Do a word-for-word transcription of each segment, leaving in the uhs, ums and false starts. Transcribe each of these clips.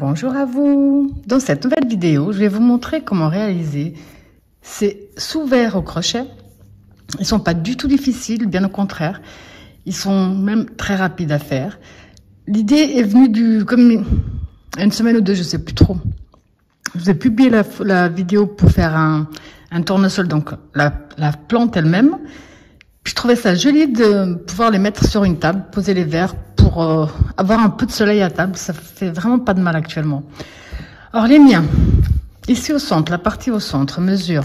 Bonjour à vous. Dans cette nouvelle vidéo, je vais vous montrer comment réaliser ces sous-verres au crochet. Ils sont pas du tout difficiles, bien au contraire. Ils sont même très rapides à faire. L'idée est venue du, comme une semaine ou deux, je sais plus trop. Je vous ai publié la, la vidéo pour faire un, un tournesol, donc la, la plante elle-même. Puis je trouvais ça joli de pouvoir les mettre sur une table, poser les verres pour euh, avoir un peu de soleil à table. Ça fait vraiment pas de mal actuellement. Alors les miens, ici au centre, la partie au centre, mesure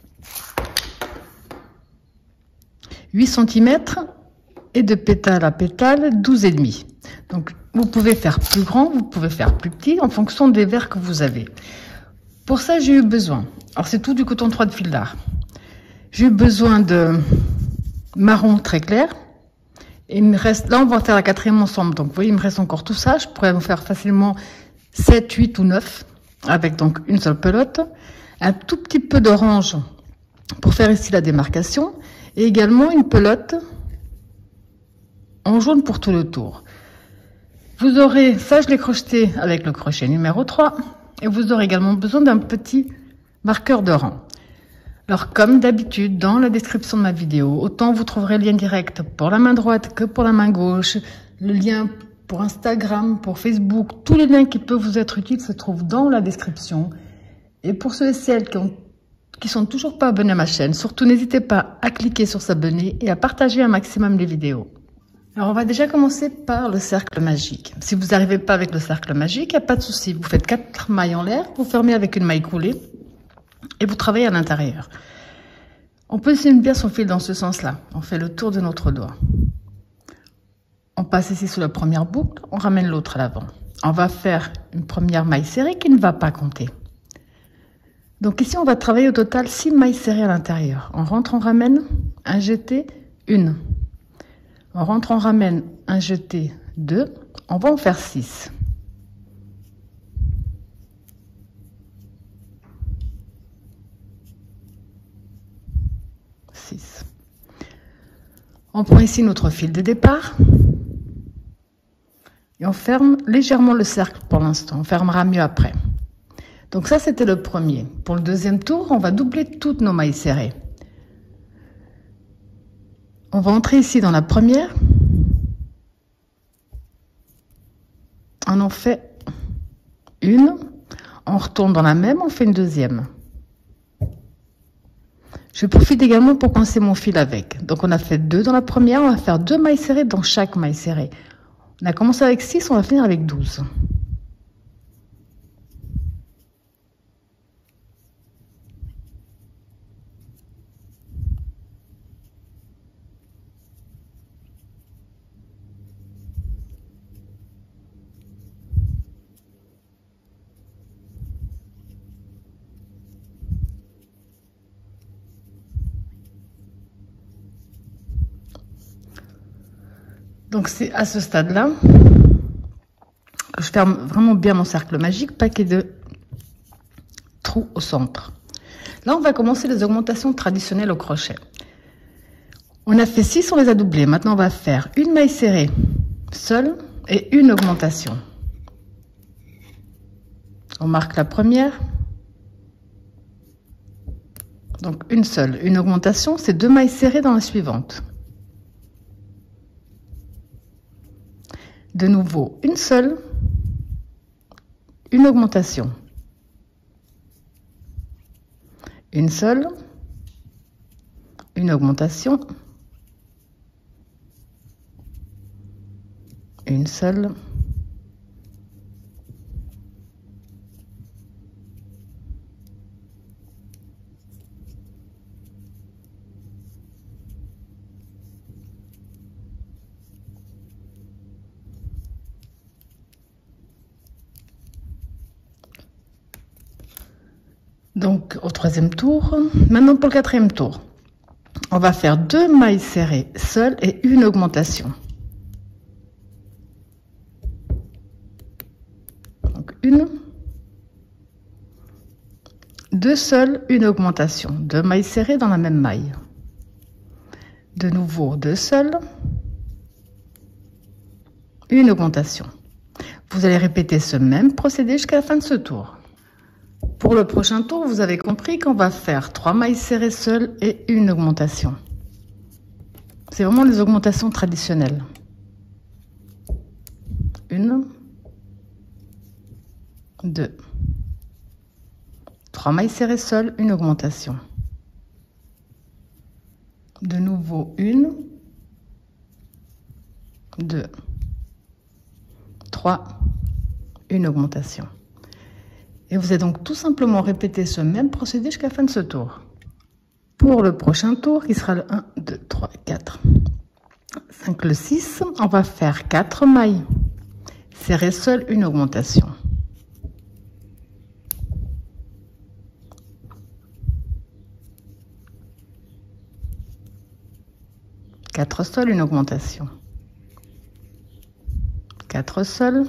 huit centimètres et de pétale à pétale, douze virgule cinq. Donc vous pouvez faire plus grand, vous pouvez faire plus petit en fonction des verres que vous avez. Pour ça, j'ai eu besoin, alors c'est tout du coton trois de fil d'art. J'ai eu besoin de marron très clair. Et il me reste, là on va faire la quatrième ensemble, donc vous voyez il me reste encore tout ça. Je pourrais vous faire facilement sept, huit ou neuf avec donc une seule pelote, un tout petit peu d'orange pour faire ici la démarcation et également une pelote en jaune pour tout le tour. Vous aurez, ça je l'ai crocheté avec le crochet numéro trois, et vous aurez également besoin d'un petit marqueur de rang. Alors, comme d'habitude, dans la description de ma vidéo, autant vous trouverez le lien direct pour la main droite que pour la main gauche, le lien pour Instagram, pour Facebook, tous les liens qui peuvent vous être utiles se trouvent dans la description. Et pour ceux et celles qui ont, qui sont toujours pas abonnés à ma chaîne, surtout n'hésitez pas à cliquer sur s'abonner et à partager un maximum les vidéos. Alors, on va déjà commencer par le cercle magique. Si vous n'arrivez pas avec le cercle magique, il n'y a pas de souci. Vous faites quatre mailles en l'air, vous fermez avec une maille coulée et vous travaillez à l'intérieur. On positionne bien son fil dans ce sens-là. On fait le tour de notre doigt. On passe ici sur la première boucle, on ramène l'autre à l'avant. On va faire une première maille serrée qui ne va pas compter. Donc ici, on va travailler au total six mailles serrées à l'intérieur. On rentre, on ramène, un jeté, une. On rentre, on ramène, un jeté, deux. On va en faire six. six. On prend ici notre fil de départ et on ferme légèrement le cercle pour l'instant. On fermera mieux après. Donc ça, c'était le premier. Pour le deuxième tour, on va doubler toutes nos mailles serrées. On va entrer ici dans la première. On en fait une. On retourne dans la même, on fait une deuxième. Je profite également pour coincer mon fil avec. Donc on a fait deux dans la première, on va faire deux mailles serrées dans chaque maille serrée. On a commencé avec six, on va finir avec douze. Donc c'est à ce stade-là que je ferme vraiment bien mon cercle magique, pas qu'il y ait de trous au centre. Là, on va commencer les augmentations traditionnelles au crochet. On a fait six, on les a doublés. Maintenant, on va faire une maille serrée seule et une augmentation. On marque la première. Donc une seule, une augmentation, c'est deux mailles serrées dans la suivante. De nouveau, une seule, une augmentation, une seule, une augmentation, une seule, donc au troisième tour. Maintenant pour le quatrième tour, on va faire deux mailles serrées seules et une augmentation. Donc une, deux seules, une augmentation, deux mailles serrées dans la même maille. De nouveau deux seules, une augmentation. Vous allez répéter ce même procédé jusqu'à la fin de ce tour. Pour le prochain tour, vous avez compris qu'on va faire trois mailles serrées seules et une augmentation. C'est vraiment les augmentations traditionnelles. Une, deux, trois mailles serrées seules, une augmentation. De nouveau une, deux, trois, une augmentation. Et vous allez donc tout simplement répéter ce même procédé jusqu'à la fin de ce tour. Pour le prochain tour, qui sera le un, deux, trois, quatre, cinq, le six, on va faire quatre mailles serrées seules, une augmentation. quatre seules, une augmentation. quatre seules.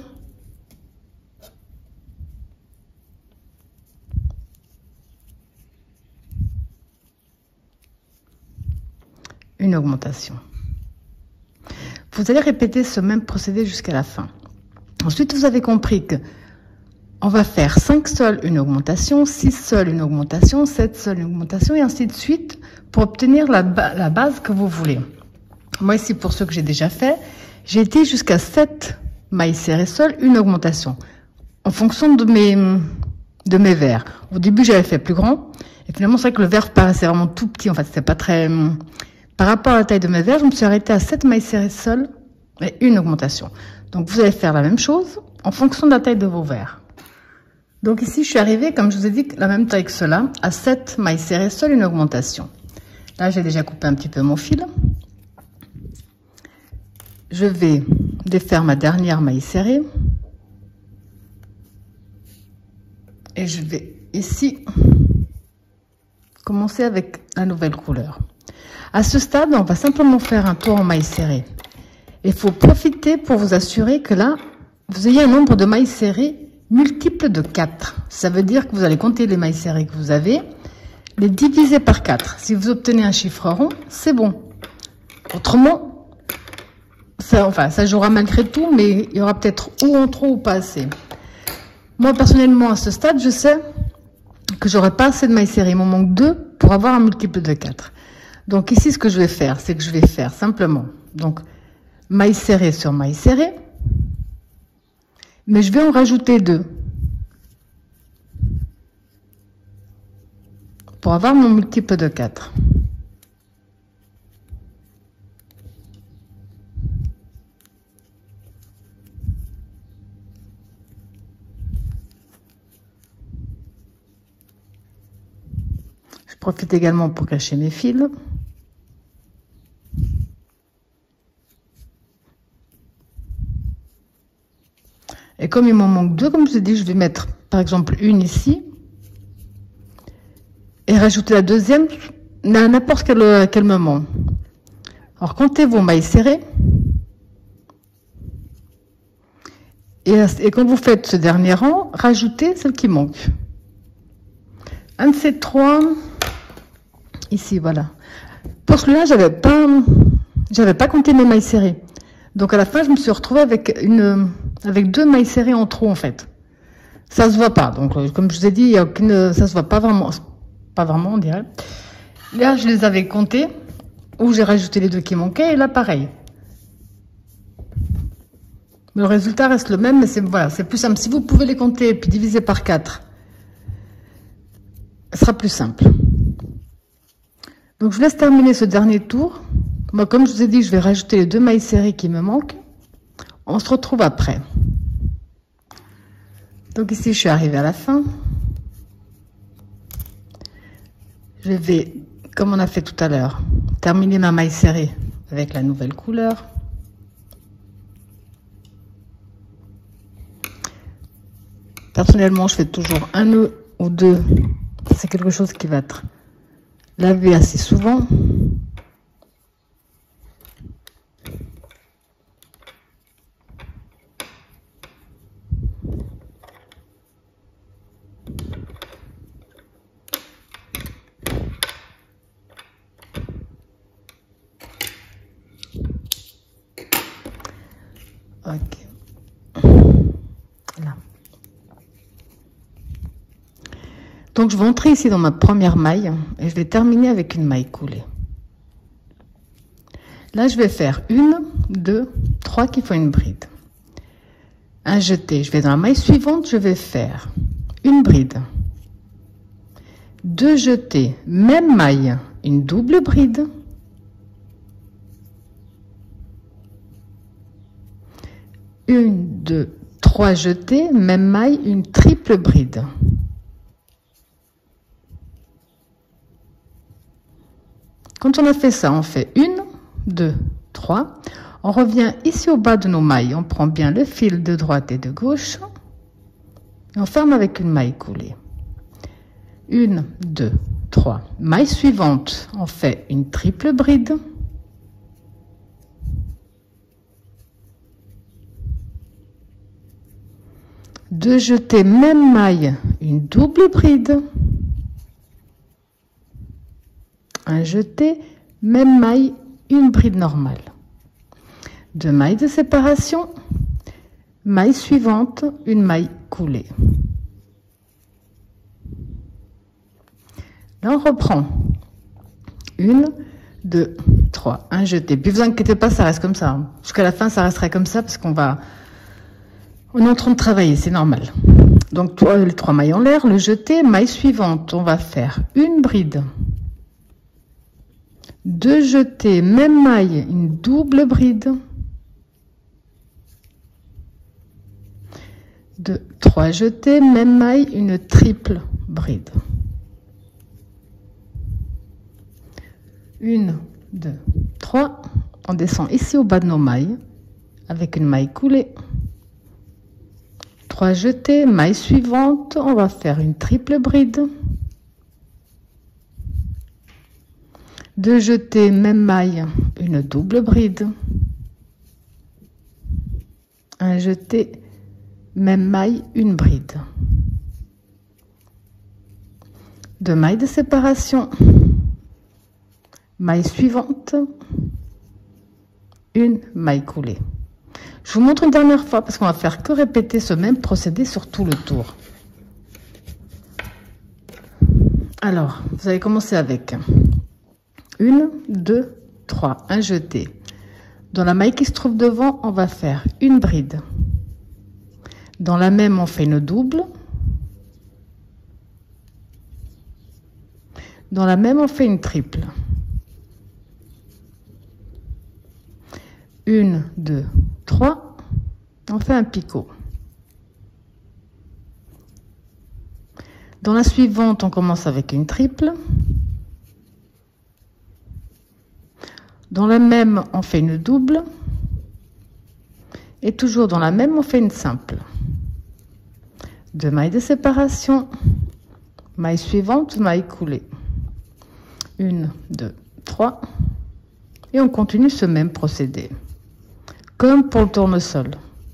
Une augmentation. Vous allez répéter ce même procédé jusqu'à la fin. Ensuite, vous avez compris que on va faire cinq sols, une augmentation, six sols, une augmentation, sept sols, une augmentation, et ainsi de suite pour obtenir la, ba la base que vous voulez. Moi ici, pour ceux que j'ai déjà fait, j'ai été jusqu'à sept mailles serrées seules, une augmentation, en fonction de mes, de mes verres. Au début, j'avais fait plus grand, et finalement, c'est vrai que le verre paraissait vraiment tout petit, en fait, c'était pas très... Par rapport à la taille de mes verres, je me suis arrêtée à sept mailles serrées seules et une augmentation. Donc, vous allez faire la même chose en fonction de la taille de vos verres. Donc ici, je suis arrivée, comme je vous ai dit, la même taille que cela, à sept mailles serrées seules, une augmentation. Là, j'ai déjà coupé un petit peu mon fil. Je vais défaire ma dernière maille serrée. Et je vais ici commencer avec la nouvelle couleur. À ce stade, on va simplement faire un tour en mailles serrées. Il faut profiter pour vous assurer que là, vous ayez un nombre de mailles serrées multiple de quatre. Ça veut dire que vous allez compter les mailles serrées que vous avez, les diviser par quatre. Si vous obtenez un chiffre rond, c'est bon. Autrement, ça, enfin, ça jouera malgré tout, mais il y aura peut-être ou en trop ou pas assez. Moi, personnellement, à ce stade, je sais que j'aurai pas assez de mailles serrées. Il m'en manque deux pour avoir un multiple de quatre. Donc ici, ce que je vais faire, c'est que je vais faire simplement donc maille serrée sur maille serrée, mais je vais en rajouter deux pour avoir mon multiple de quatre. Je profite également pour cacher mes fils. Et comme il m'en manque deux, comme je vous ai dit, je vais mettre par exemple une ici et rajouter la deuxième à n'importe quel, quel moment. Alors comptez vos mailles serrées et, et quand vous faites ce dernier rang, rajoutez celle qui manque. Un de ces trois, ici, voilà. Pour celui-là, j'avais pas, j'avais pas compté mes mailles serrées. Donc à la fin, je me suis retrouvée avec une, avec deux mailles serrées en trop en fait. Ça se voit pas. Donc comme je vous ai dit, il y a aucune, ça se voit pas vraiment, pas vraiment on dirait. Là, je les avais comptés, où j'ai rajouté les deux qui manquaient, et là pareil. Le résultat reste le même, mais c'est voilà, c'est plus simple. Si vous pouvez les compter et puis diviser par quatre, ce sera plus simple. Donc je vous laisse terminer ce dernier tour. Moi, comme je vous ai dit, je vais rajouter les deux mailles serrées qui me manquent. On se retrouve après. Donc ici, je suis arrivée à la fin. Je vais, comme on a fait tout à l'heure, terminer ma maille serrée avec la nouvelle couleur. Personnellement, je fais toujours un nœud ou deux. C'est quelque chose qui va être lavé assez souvent. Ok. Donc je vais entrer ici dans ma première maille et je vais terminer avec une maille coulée. Là je vais faire une, deux, trois qui font une bride. Un jeté, je vais dans la maille suivante, je vais faire une bride, deux jetés, même maille, une double bride, une, deux, trois jetés, même maille, une triple bride. Quand on a fait ça, on fait une, deux, trois. On revient ici au bas de nos mailles. On prend bien le fil de droite et de gauche. Et on ferme avec une maille coulée. Une, deux, trois. Maille suivante, on fait une triple bride. Deux jetés, même maille, une double bride. Un jeté, même maille, une bride normale. Deux mailles de séparation, maille suivante, une maille coulée. Là on reprend une, deux, trois, un jeté. Puis vous inquiétez pas, ça reste comme ça. Jusqu'à la fin, ça restera comme ça parce qu'on va, on est en train de travailler, c'est normal. Donc les trois mailles en l'air, le jeté, maille suivante, on va faire une bride. Deux jetés, même maille, une double bride. Deux, trois jetés, même maille, une triple bride. Une, deux, trois. On descend ici au bas de nos mailles avec une maille coulée. Trois jetés, maille suivante, on va faire une triple bride. Deux jetés, même maille, une double bride. Un jeté, même maille, une bride. Deux mailles de séparation. Maille suivante. Une maille coulée. Je vous montre une dernière fois parce qu'on va faire que répéter ce même procédé sur tout le tour. Alors, vous allez commencer avec une, deux, trois, un jeté. Dans la maille qui se trouve devant, on va faire une bride. Dans la même, on fait une double. Dans la même, on fait une triple. Une, deux, trois. On fait un picot. Dans la suivante, on commence avec une triple. Dans la même, on fait une double. Et toujours dans la même, on fait une simple. Deux mailles de séparation. Maille suivante, maille coulée. Une, deux, trois. Et on continue ce même procédé. Comme pour le tournesol.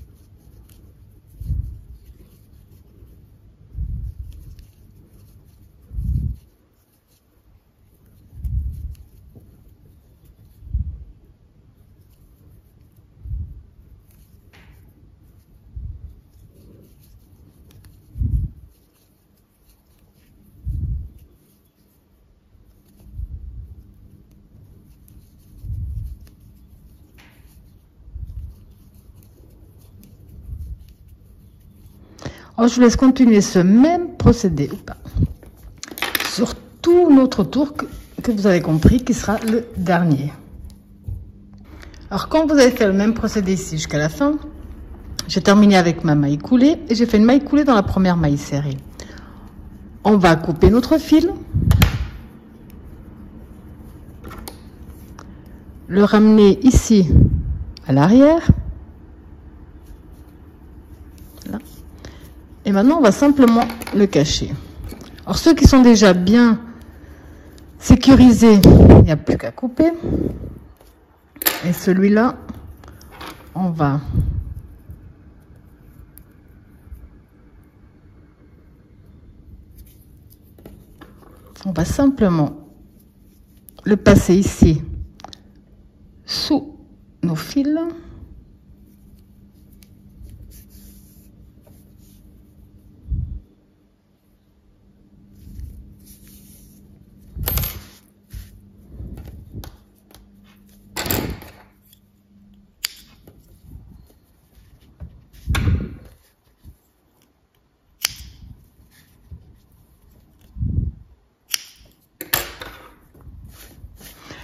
Alors, je vous laisse continuer ce même procédé sur tout notre tour que, que vous avez compris qui sera le dernier. Alors quand vous avez fait le même procédé ici jusqu'à la fin, j'ai terminé avec ma maille coulée et j'ai fait une maille coulée dans la première maille serrée. On va couper notre fil, le ramener ici à l'arrière. Et maintenant, on va simplement le cacher. Alors, ceux qui sont déjà bien sécurisés, il n'y a plus qu'à couper. Et celui-là, on va... On va simplement le passer ici, sous nos fils.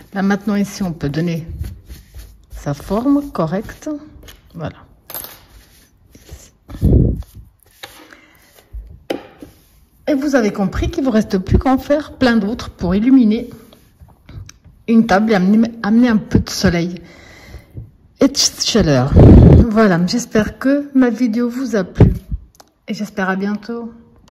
Là maintenant ici on peut donner sa forme correcte. Voilà. Et vous avez compris qu'il vous reste plus qu'à en faire plein d'autres pour illuminer une table et amener, amener un peu de soleil et de chaleur. Voilà, j'espère que ma vidéo vous a plu et j'espère à bientôt.